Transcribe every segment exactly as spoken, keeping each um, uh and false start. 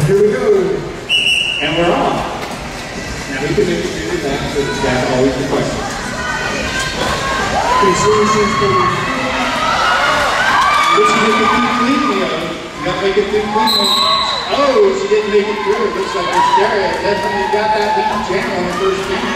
Here we go. And we're on. Now we can make it do that, so that's always the question. Okay, so this is the... Did she make it through cleanly? You got to make it through cleanly. Oh, she didn't make it through. It looks like Hysteria definitely got that lead jam on the first game.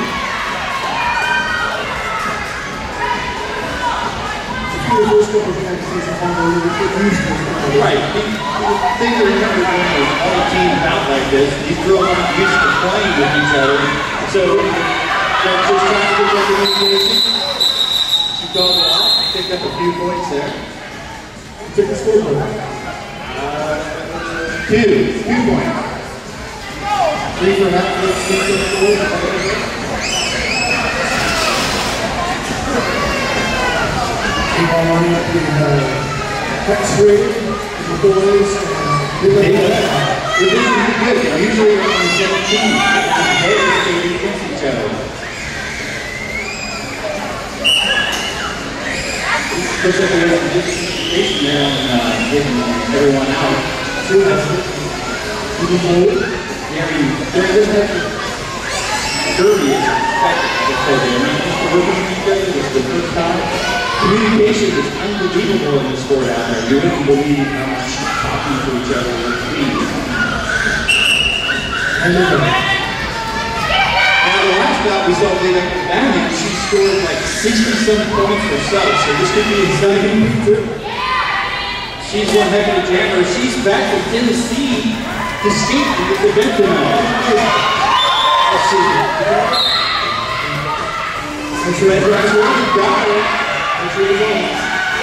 Right. The thing to remember when there's all a team out like this, these girls aren't used to playing with each other. So they're just trying to get their communication. She called it out, picked up a few points there. Take the score. Uh, two. Two points. Three for half. Let's get the score. Keep on running up the X-ray, the boys, and They know. They're really good. They're usually around seventeen. They skate against each other. Looks like there's a discrimination there on uh, getting everyone out. two that's it. You can hold it. Yeah, I mean, there doesn't have to dirty is expected to say they are not just working with each other. It's the first time. Communication is unbelievable in the sport out there. You wouldn't believe how much talking to each other would be. Now, the last bout we saw Leda Bowman, she scored like sixty-some points herself, so this could be exciting too. She's one heck of a jammer. She's back from Tennessee to skate in this event tonight. Let's see. That's right, that's right, you got it. That's really good.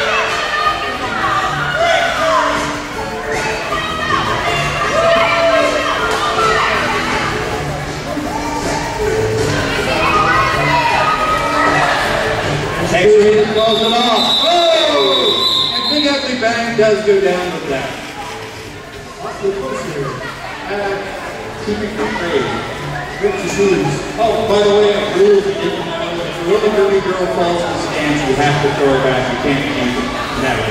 X-ray calls it off. Oh! And Big Ugly Bang does go down with that. Uh, keeping the grade. Oh, by the way, a rule if you didn't know, if a really dirty girl falls in the stands, you have to throw her back. You can't keep it. Never.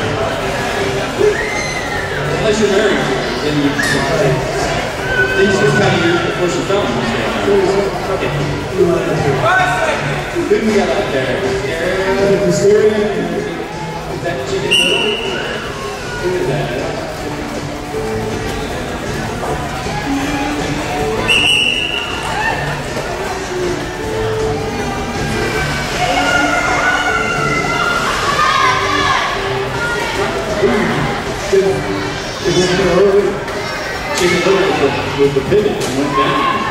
Unless you're married to her, then you can. Then you just kind of use the push and thumb. Okay. Who do we got out there? Hysteria? Is that Chicken Little? Who is that? Chicken Little with the, with the pivot and went down.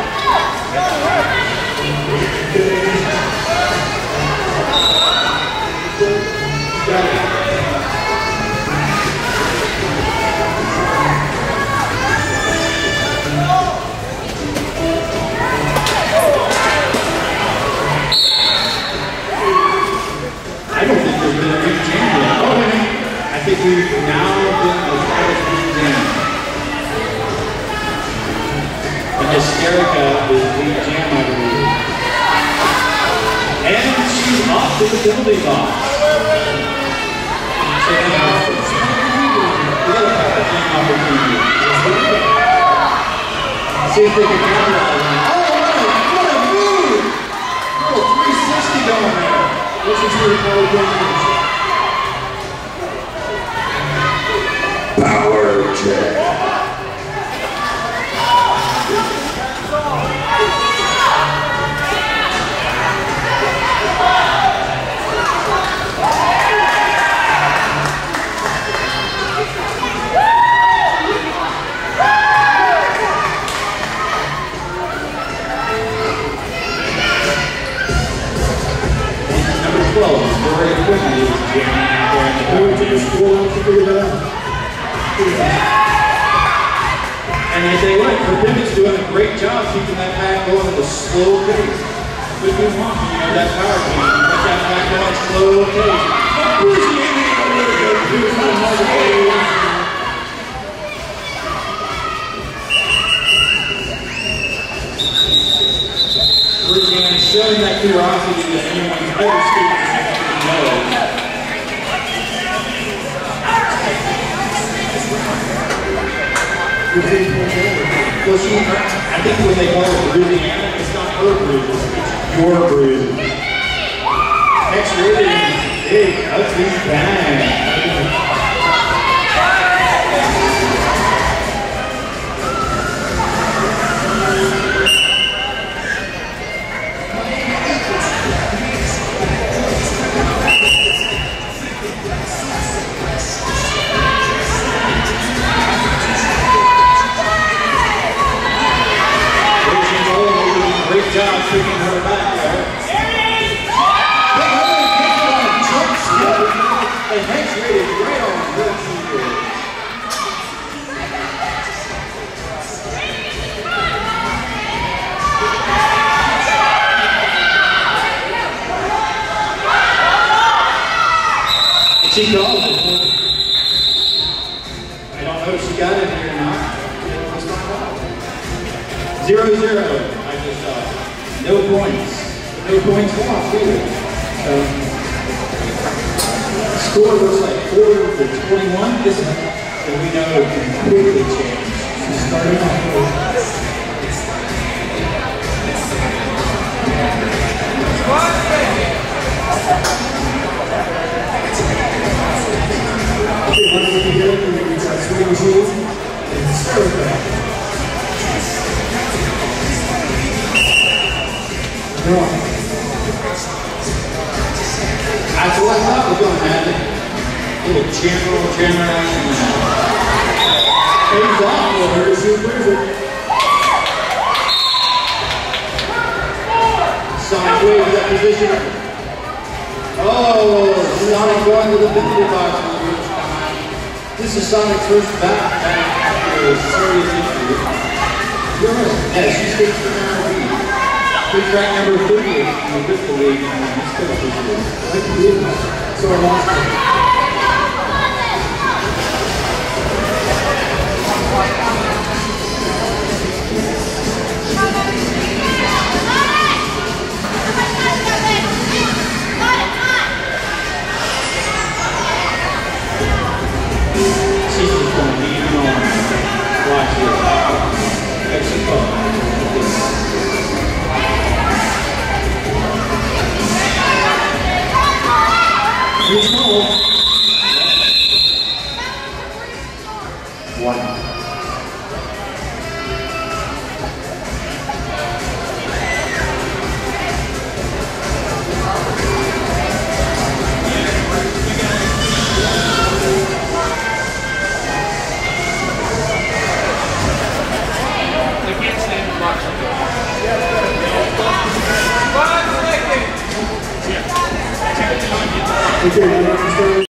Got it. I don't think there's been a big jam yet. Oh, I think we've now been the first big jam. And Hysterica is the jam, I believe. And she's off to the penalty box. So now, we got a couple of opportunities. See if they can capitalize on it. Oh, what a, what a move! A little three sixty going there. This is really power check. Very quickly is jamming out there in the back. And I tell you what, Perpimic's doing a great job keeping that pack going at a slow pace. But we want, you know, that power team, you put that pack going at a slow pace. We're showing that curiosity that anyone's ever skated. Good Well, she, I think when they call it bruising, it's not her bruises, it's your bruises. X-rated, big, ugly bang. Great job picking her back there. And X-rated right on her keyboard. She called it. I don't know if she got it here or not. Let's find out. Zero zero. No points. No points lost either. So, score looks like four to twenty-one. This is that we know can quickly change. She's starting off with. Okay, once we get it, we've got swing two and start back. That's what I thought was going to happen. A little general, general. Pays off for her. She'll lose it. Sonic wave to that position. Oh, Sonic going to the penalty box. This is Sonic's first back after a serious injury. Yeah, she's fixed for now. He's ranked number thirty in the Bristol League and he's still visited. I can believe that. So I lost him. She's just going to leave him on. Watch it. Extra fun. One. Okay,